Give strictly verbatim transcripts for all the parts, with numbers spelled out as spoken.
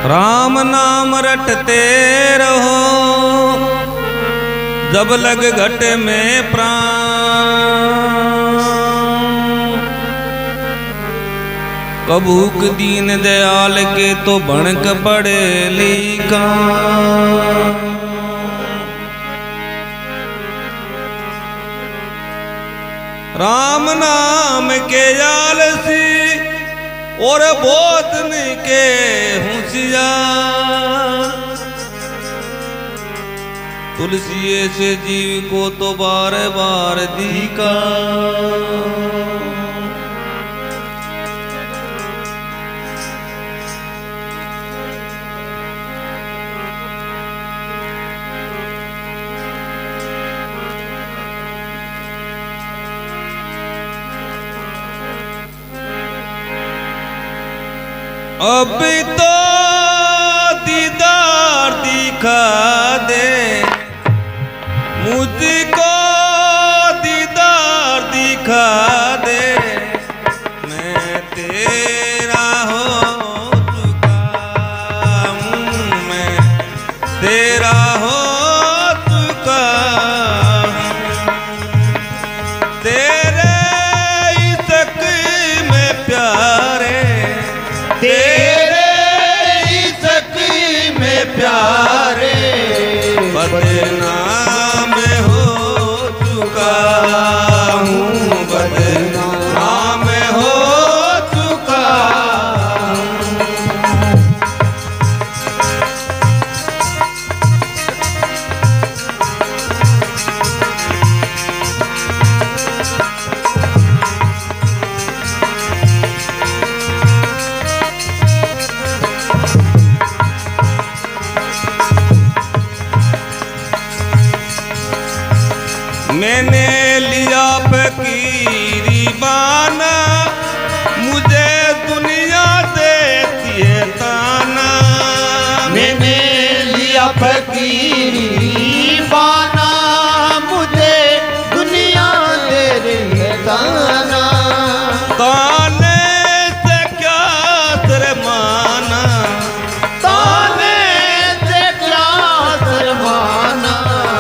राम नाम रटते रहो जब लग घट में प्राण। कबूक दीन दयाल के तो भणक पड़े लिखा। राम नाम के आलसी और बोतन के होशियार। तुलसी से जीव को तो बार बार दीका। अभी तो दीदार दिखा दे मुझको, दीदार दिखा दे। मैं तेरा हो चुका हूँ, मैं तेरा हो चुका हूँ। तेरे इश्क में प्यारे, तेरे इश्क में प्यारे बदनाम हो चुका हूँ, बदनाम हो चुका हूँ। मैंने लिया फकीरी बाना, मुझे दुनिया देती है ताना। मैंने लिया फकीरी बाना, मुझे दुनिया दे रही है ताना। ताने से क्या शर्माना, ताने से क्या शर्माना।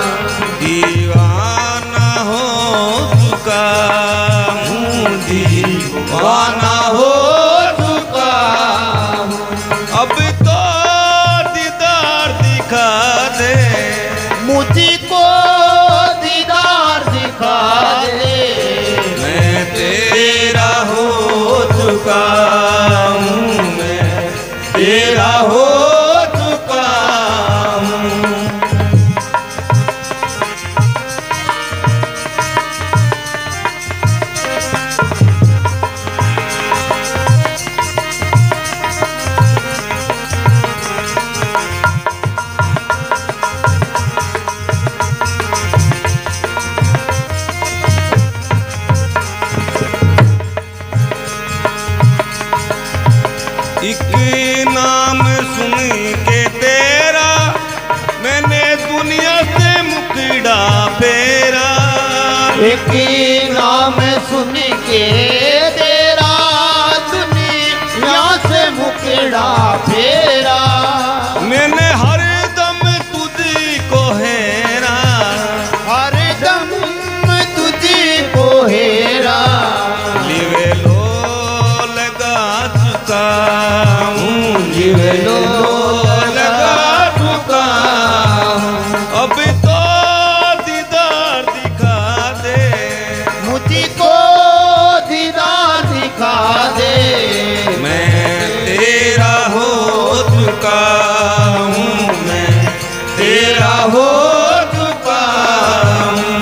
दीवाना हो चुका हूँ, दीवाना हो चुका हूँ। अब तो दीदार दिखा दे मुझको, दीदार दिखा दे। मैं तेरा हो चुका हूँ, मैं तेरा हो चुका हूँ। एक नाम सुन के तेरा मैंने दुनिया से मुकड़ा फेरा। एक नाम सुन के तेरा दुनिया से मुकड़ा फेरा। मैंने हर दम तुझी को हेरा, हर दम तुझी को हेरा। लिवे लो लगा चुका हूँ, लिवे लो लगा चुका हूँ। अब तो दीदार दिखा दे मुझको, दीदार दिखा दे। मैं तेरा हो चुका हूँ, मैं तेरा हो चुका हूँ।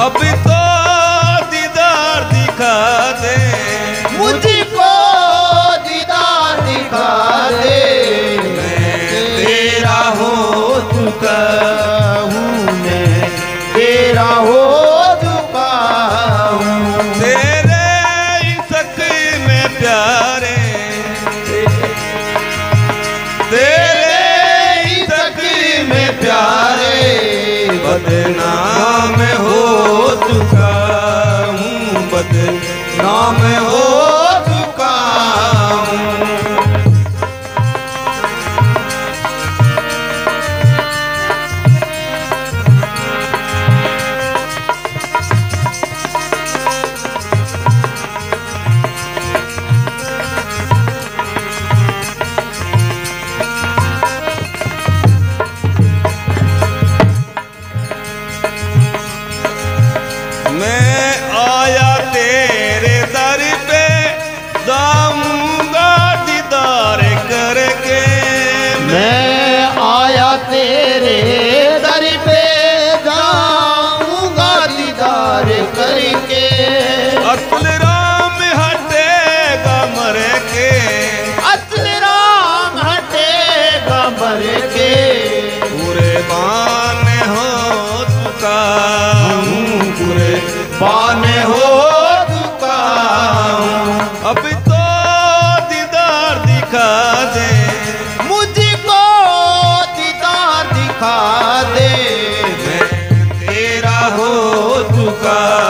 अभी तो दीदार दिखा दे, मुझको दीदार दिखा दे। मैं तेरा हो चुका हूँ, मैं तेरा हो चुका हूँ। तेरे इश्क में प्यारे, तेरे इश्क में प्यारे बदनाम हो चुका हूँ, बदनाम हो चुका हूँ। मैं आया तेरे दर पे, जाऊंगा दीदार करके। मैं आया तेरे दर पे, जाऊंगा दीदार करके। असल राम हटेगा मर के, असल राम हटेगा मर के। पूरे बाने हो चुका हूँ, पूरे बाने हो चुका हूँ। अब तो दीदार दिखा दे, मुझको दीदार दिखा दे। मैं तेरा हो चुका